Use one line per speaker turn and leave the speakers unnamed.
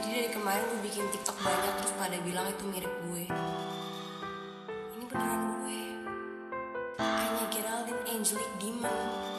Jadi dari kemarin gue bikin TikTok banyak, terus pada bilang itu mirip gue. Ini beneran gue, Anya Geraldine Angelique Demon.